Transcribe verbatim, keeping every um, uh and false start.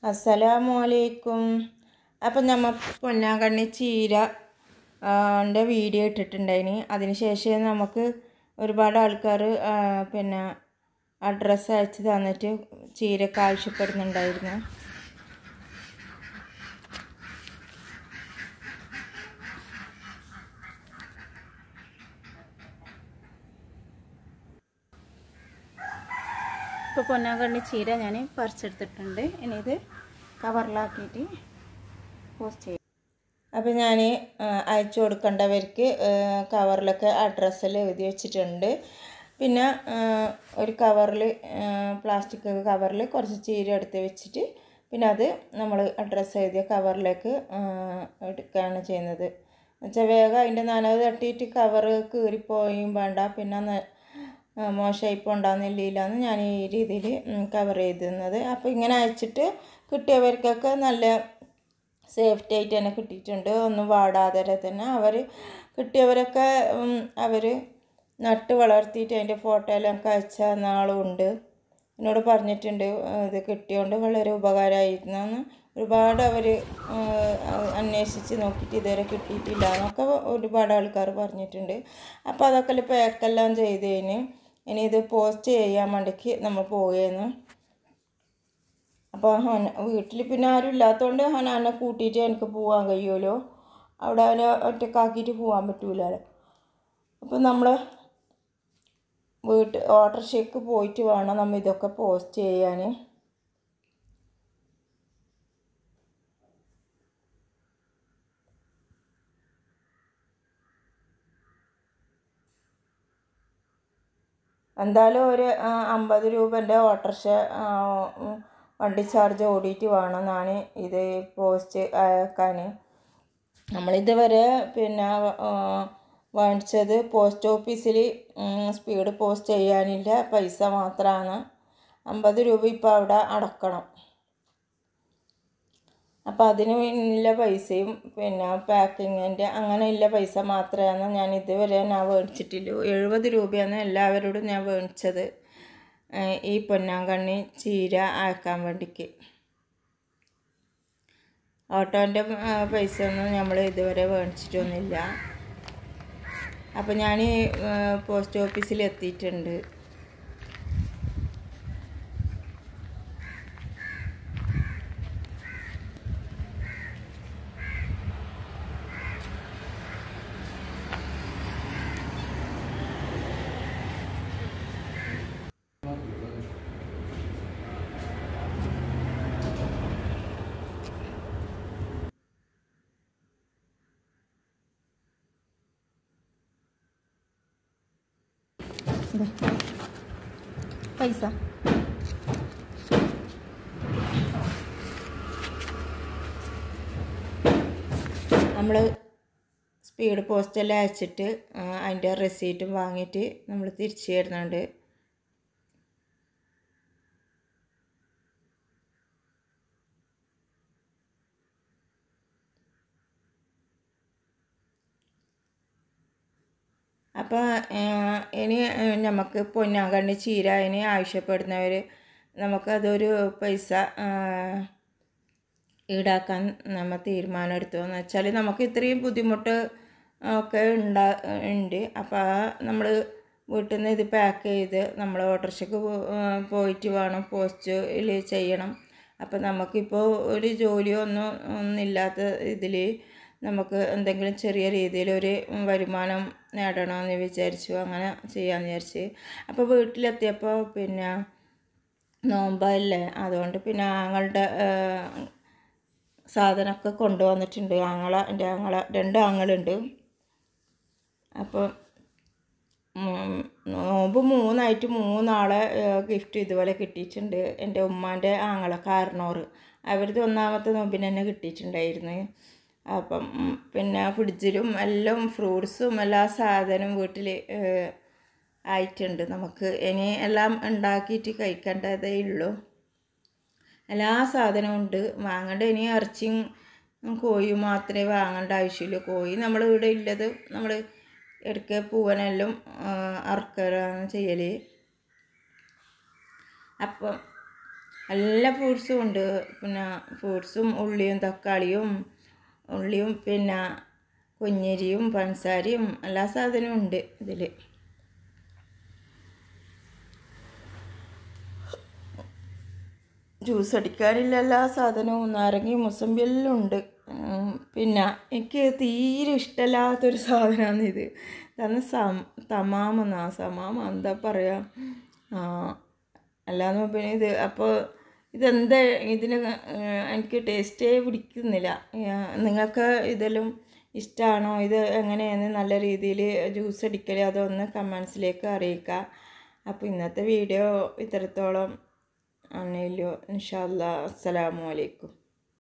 അസ്സലാമലൈക്കും. അപ്പം നമ്മൾ പൊന്നാങ്കണ്ണി ചീര ൻ്റെ വീഡിയോ ഇട്ടിട്ടുണ്ടായിന്. അതിന് ശേഷം നമുക്ക് ഒരുപാട് ആൾക്കാർ പിന്നെ അഡ്രസ്സ് അയച്ച് തന്നിട്ട് ചീരക്ക് ആവശ്യപ്പെടുന്നുണ്ടായിരുന്നു. ഇപ്പോൾ പൊന്നാങ്കണ്ണി ചീര ഞാൻ പറിച്ചെടുത്തിട്ടുണ്ട്. ഇനി ഇത് കവറിലാക്കിയിട്ട് പോസ്റ്റ് ചെയ്യും. അപ്പോൾ ഞാൻ അയച്ചു കൊടുക്കേണ്ടവർക്ക് കവറിലൊക്കെ അഡ്രസ്സിൽ എഴുതി വെച്ചിട്ടുണ്ട്. പിന്നെ ഒരു കവറിൽ പ്ലാസ്റ്റിക് കവറിൽ കുറച്ച് ചീര എടുത്ത് വെച്ചിട്ട് പിന്നെ അത് നമ്മൾ അഡ്രസ്സ് എഴുതിയ കവറിലേക്ക് എടുക്കുകയാണ് ചെയ്യുന്നത്. എന്നുവെച്ചാൽ വേഗം അതിൻ്റെ നനവ് തട്ടിയിട്ട് കവറ് കീറിപ്പോയും വേണ്ട, പിന്നെ മോശമായിപ്പോൾ ഉണ്ടാകുന്നില്ലാന്ന് ഞാൻ ഈ രീതിയിൽ കവർ ചെയ്തിരുന്നത്. അപ്പോൾ ഇങ്ങനെ അയച്ചിട്ട് കിട്ടിയവർക്കൊക്കെ നല്ല സേഫ്റ്റി ആയിട്ട് തന്നെ കിട്ടിയിട്ടുണ്ട്. ഒന്നും വാടാതെ തന്നെ അവർ കിട്ടിയവരൊക്കെ അവർ നട്ട് വളർത്തിയിട്ട് അതിൻ്റെ ഫോട്ടോയിലൊക്കെ അയച്ച നാളും ഉണ്ട്. എന്നോട് പറഞ്ഞിട്ടുണ്ട് ഇത് കിട്ടിയോണ്ട് വളരെ ഉപകാരമായിരുന്നെന്ന്. ഒരുപാട് അവർ അന്വേഷിച്ച് നോക്കിയിട്ട് ഇതുവരെ കിട്ടിയിട്ടില്ല എന്നൊക്കെ ഒരുപാട് ആൾക്കാർ പറഞ്ഞിട്ടുണ്ട്. അപ്പോൾ അതൊക്കെ പാക്കെല്ലാം ചെയ്തതിന് ഇനി ഇത് പോസ്റ്റ് ചെയ്യാൻ വേണ്ടിക്ക് നമ്മൾ പോവുകയെന്ന്. അപ്പോൾ വീട്ടിൽ പിന്നെ ആരും ഇല്ലാത്തതുകൊണ്ട് ഹനാനെ കൂട്ടിയിട്ട് എനിക്ക് പോകാൻ കഴിയുമല്ലോ, അവിടെ അവനെ ഒറ്റക്കാക്കിയിട്ട് പോകാൻ പറ്റൂലല്ലോ. അപ്പോൾ നമ്മൾ വീട്ട് ഓട്ടോറിക്ഷയ്ക്ക് പോയിട്ട് വേണം നമ്മൾ ഇതൊക്കെ പോസ്റ്റ് ചെയ്യാൻ. എന്തായാലും ഒരു അമ്പത് രൂപൻ്റെ ഓട്ടോറിക്ഷ വണ്ടി ചാർജ് ഓടിയിട്ട് വേണം ഞാൻ ഇത് പോസ്റ്റ് അയക്കാൻ. നമ്മളിതുവരെ പിന്നെ വാങ്ങിച്ചത് പോസ്റ്റ് ഓഫീസിൽ സ്പീഡ് പോസ്റ്റ് ചെയ്യാനില്ല പൈസ മാത്രമാണ്. അമ്പത് രൂപ ഇപ്പോൾ അവിടെ അടക്കണം. അപ്പോൾ അതിന് ഉള്ള പൈസയും പിന്നെ പാക്കിങ്ങിൻ്റെ അങ്ങനെ ഉള്ള പൈസ മാത്രമാണ് ഞാൻ ഇതുവരെ ഞാൻ മേടിച്ചിട്ടില്ല. എഴുപത് രൂപയാണ് എല്ലാവരോടും ഞാൻ മേടിച്ചത് ഈ പൊന്നാങ്കണ്ണി ചീര അയക്കാൻ വേണ്ടിക്ക്. ഓട്ടോൻ്റെ പൈസ ഒന്നും നമ്മൾ ഇതുവരെ മേടിച്ചിട്ടൊന്നുമില്ല. അപ്പോൾ ഞാൻ പോസ്റ്റ് ഓഫീസിൽ എത്തിയിട്ടുണ്ട്. പൈസ നമ്മൾ സ്പീഡ് പോസ്റ്റെല്ലാം അയച്ചിട്ട് അതിൻ്റെ റെസീറ്റും വാങ്ങിയിട്ട് നമ്മൾ തിരിച്ചു തരുന്നുണ്ട്. അപ്പോൾ ഇനി നമുക്ക് പൊന്നാങ്കണ്ണി ചീര അതിന് ആവശ്യപ്പെടുന്നവർ നമുക്കതൊരു പൈസ ഈടാക്കാൻ നമ്മൾ തീരുമാനം എടുത്തതെന്ന് വെച്ചാൽ നമുക്ക് ഇത്രയും ബുദ്ധിമുട്ട് ഒക്കെ ഉണ്ടാ ഉണ്ട്. അപ്പോൾ നമ്മൾ വീട്ടിൽ നിന്ന് ഇത് പാക്ക് ചെയ്ത് നമ്മൾ ഓട്ടോറിക്ഷയ്ക്ക് പോയിട്ട് വേണം പോസ്റ്റിൽ ചെയ്യണം. അപ്പോൾ നമുക്കിപ്പോൾ ഒരു ജോലിയോ ഒന്നും ഒന്നുമില്ലാത്ത ഇതിൽ നമുക്ക് എന്തെങ്കിലും ചെറിയ രീതിയിലൊരു വരുമാനം നേടണമെന്ന് വിചാരിച്ചു, അങ്ങനെ ചെയ്യാമെന്ന് വിചാരിച്ച്. അപ്പോൾ വീട്ടിലെത്തിയപ്പോൾ പിന്നെ നോമ്പല്ലേ, അതുകൊണ്ട് പിന്നെ ആങ്ങളുടെ സാധനമൊക്കെ കൊണ്ടുവന്നിട്ടുണ്ട്. ആങ്ങള എൻ്റെ ആങ്ങള രണ്ട് ആങ്ങളുണ്ട്. അപ്പോൾ നോമ്പ് മൂന്നായിട്ട് മൂന്നാളെ ഗിഫ്റ്റ് ഇതുപോലെ കിട്ടിയിട്ടുണ്ട്. എൻ്റെ ഉമ്മാൻ്റെ ആങ്ങള കാരണോറ് അവരത് ഒന്നാമത്തെ നോമ്പിന് തന്നെ കിട്ടിയിട്ടുണ്ടായിരുന്നു. അപ്പം പിന്നെ ഫ്രിഡ്ജിലും എല്ലാം ഫ്രൂട്ട്സും എല്ലാ സാധനവും വീട്ടിൽ ആയിട്ടുണ്ട്. നമുക്ക് ഇനി എല്ലാം ഉണ്ടാക്കിയിട്ട് കഴിക്കേണ്ടതേ ഉള്ളൂ. എല്ലാ സാധനവും ഉണ്ട്, വാങ്ങേണ്ട ഇനി ഇറച്ചിയും കോഴിയും മാത്രമേ വാങ്ങേണ്ട ആവശ്യമുള്ളൂ. കോഴി നമ്മൾ ഇവിടെ ഉള്ളത് നമ്മൾ എടുക്കുക പൂവനെല്ലാം അറക്കുകയാണ് ചെയ്യൽ. അപ്പം എല്ലാ ഫ്രൂട്ട്സും ഉണ്ട്. പിന്നെ ഫ്രൂട്ട്സും ഉള്ളിയും തക്കാളിയും ഉള്ളിയും പിന്നെ കുഞ്ഞരിയും പഞ്ചസാരയും എല്ലാ സാധനവും ഉണ്ട് ഇതിൽ. ജ്യൂസ് അടിക്കാനുള്ള എല്ലാ സാധനവും നാരങ്ങയും മുസമ്പി എല്ലാം ഉണ്ട്. പിന്നെ എനിക്ക് തീരെ ഇഷ്ടമല്ലാത്തൊരു സാധനമാണ് ഇത്. ഇതാണ് സം തമാമെന്നാ സമാമ എന്താ പറയുക അല്ലാന്ന് പിന്നെ ഇത്. അപ്പോൾ ഇതെന്താ ഇതിന് എനിക്ക് ടേസ്റ്റേ പിടിക്കുന്നില്ല. നിങ്ങൾക്ക് ഇതെല്ലാം ഇഷ്ടമാണോ? ഇത് എങ്ങനെയാണ് നല്ല രീതിയിൽ ജ്യൂസ് അടിക്കൽ? അതൊന്ന് കമൻസിലേക്ക് അറിയിക്കുക. അപ്പോൾ ഇന്നത്തെ വീഡിയോ ഇത്രത്തോളം ആണല്ലോ. ഇൻഷാ അല്ലാ. അസ്സലാമു അലൈക്കും.